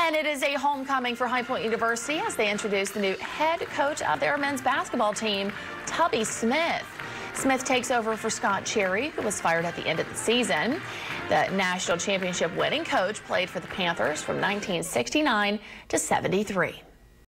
And it is a homecoming for High Point University as they introduce the new head coach of their men's basketball team, Tubby Smith. Smith takes over for Scott Cherry, who was fired at the end of the season. The national championship winning coach played for the Panthers from 1969 to 73.